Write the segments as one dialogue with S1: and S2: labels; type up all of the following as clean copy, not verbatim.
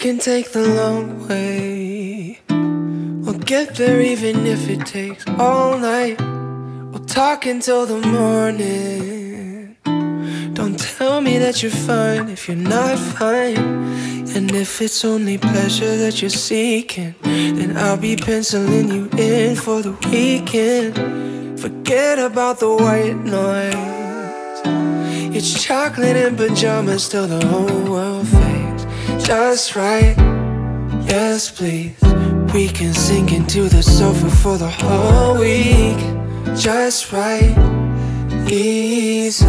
S1: can take the long way. We'll get there even if it takes all night. We'll talk until the morning. Don't tell me that you're fine if you're not fine. And if it's only pleasure that you're seeking, then I'll be penciling you in for the weekend. Forget about the white noise. It's chocolate and pajamas till the whole world fades. Just right, yes please. We can sink into the sofa for the whole week. Just right, easy.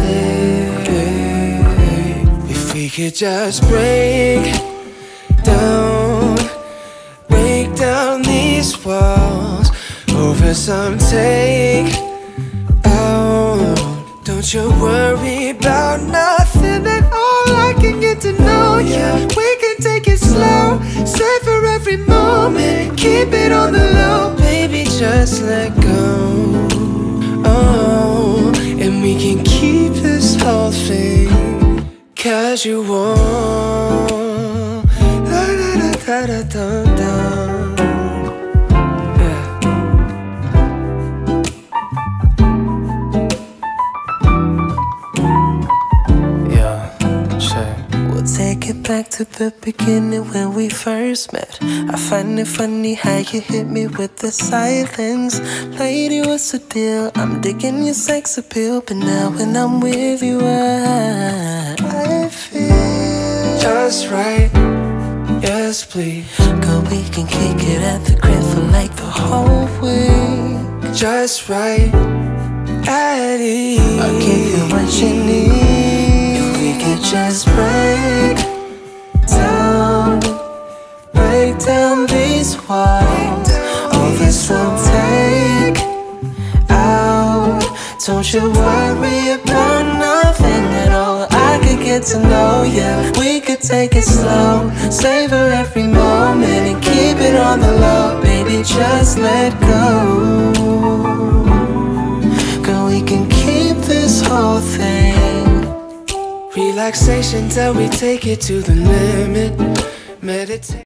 S1: If we could just break down these walls over some take out. Don't you worry about nothing at all. I can get to know you. We can take it slow, savor every moment, keep it on the low. Baby, just let go. Oh, and we can keep this whole thing casual. La da da da da da da. Take it back to the beginning when we first met. I find it funny how you hit me with the silence. Lady, what's the deal? I'm digging your sex appeal, but now when I'm with you, I feel just right. Yes, please. Girl, we can kick it at the crib for like the whole week. Just right, at ease. I'll give you what you need. If we could just break down these walls over some take out. Don't you worry about nothing at all. I could get to know ya. We could take it slow, savor every moment and keep it on the low. Baby, just let go. Girl, we can keep this whole thing relaxation till we take it to the limit. Meditate.